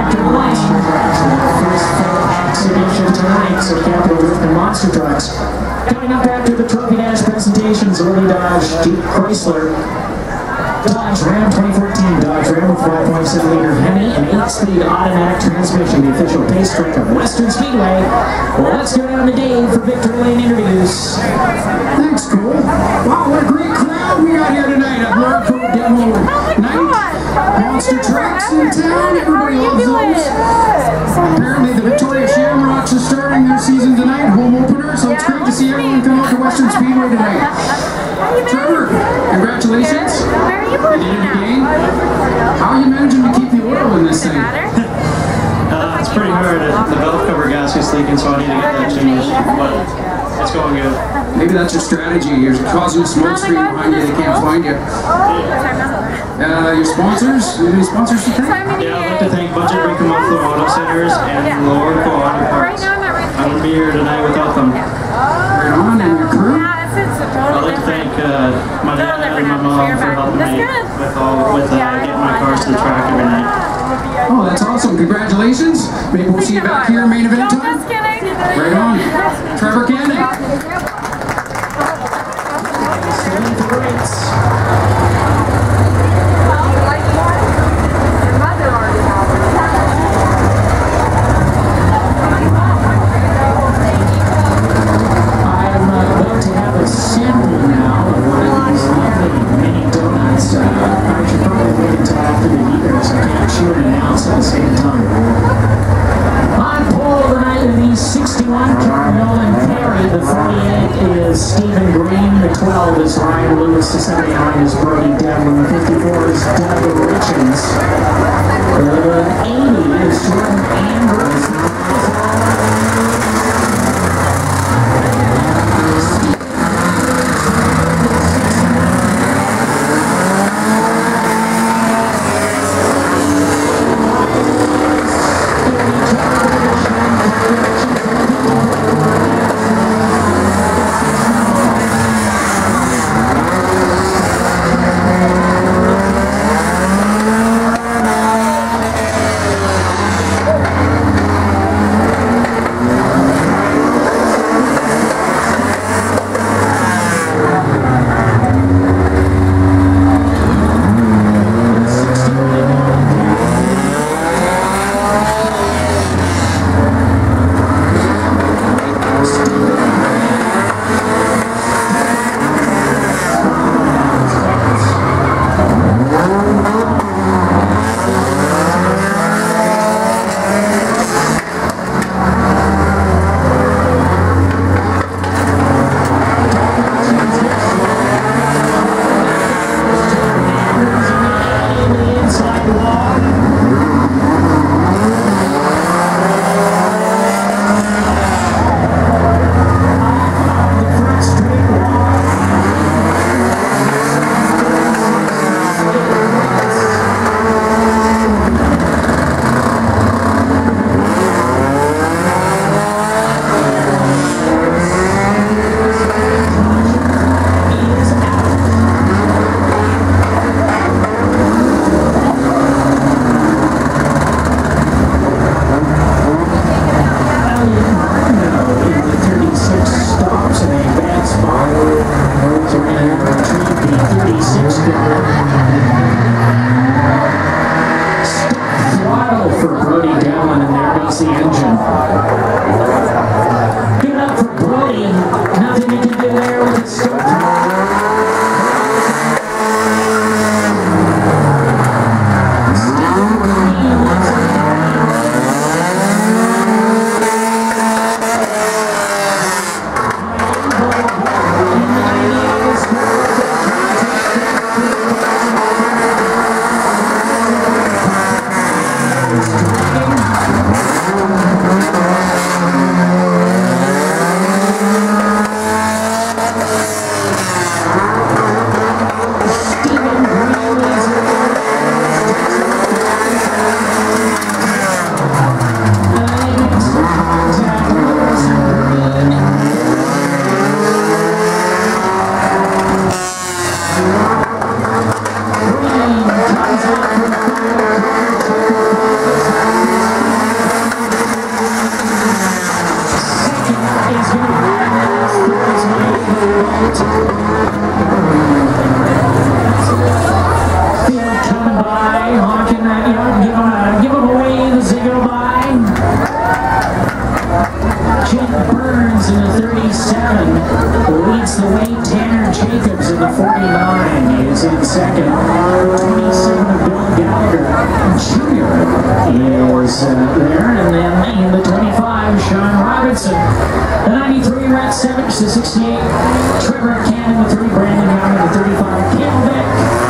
Dr. Monster Trucks in their first full exhibition tonight. So Capital with the Monster Trucks. Coming up after the Trophy Dash presentations, early Dodge, Jeep, Chrysler, Dodge Ram 2014, Dodge Ram with 5.7-liter Hemi and 8-speed automatic transmission, the official pace track of Western Speedway. Well, let's go down to Dave for Victory Lane interviews. Thanks, Cole. Wow, what a great crowd we got here tonight at Norco Demo Night. Monster Trucks in town, everybody loves those. Apparently the Victoria Shamrocks are starting their season tonight, home opener, so it's great to see everyone come out to Western Speedway tonight. Trevor, congratulations. You did it again. How are you managing to keep the oil in this thing? It's pretty hard. The valve cover gasket leaking, so I need to get that changed. But it's going good. Maybe that's your strategy. You're causing a smoke screen behind you. They can't find you. Your sponsors? Any sponsors to thank? Yeah, I'd like to thank Budget Ricamotho Auto Centers and Lorco Auto Parts. I wouldn't be here tonight without them. Right on, and your crew? I'd like to thank my dad and my mom for helping me with getting my cars to the track every night. Oh, that's awesome. Congratulations. Maybe we'll see you back here main event time. Right on. Trevor Canning. Stephen Green, the 12 is Ryan Lewis, the 79 is Brody Devlin, the 54 is Doug Richens, the 80 is Jordan Andrews. past the weight. Tanner Jacobs in the 49 is in second. 27 of Bill Gallagher Jr. is there. And then in the 25, Sean Robinson. The 93, Rhett Savage. The 68, Trevor Cannon. The 3, Brandon Young. And the 35, Cale Vick.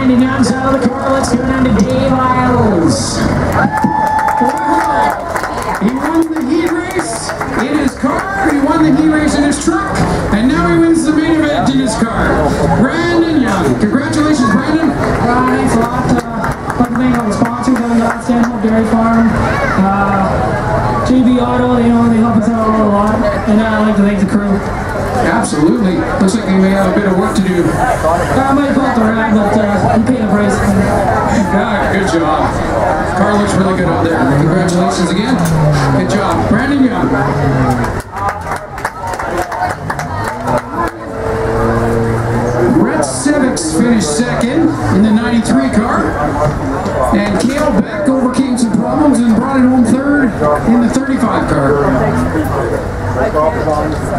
Brandon Young's out of the car. Let's go down to Dave Isles. He won the heat race in his car, he won the heat race in his truck, and now he wins the main event in his car. Brandon Young. Congratulations, Brandon. Thanks a lot. I'd like to thank all the sponsors on the Stanhope Dairy Farm. JB Auto, they help us out a lot. And I'd like to thank the crew. Absolutely. Looks like they may have a bit of work to do. I might go out the ride, but I'm paying the price. Yeah, good job. Car looks really good out there. Congratulations again. Good job. Brandon Young. Brett Civics finished second in the 93 car. And Cale Beck overcame some problems and brought it home third in the 35 car.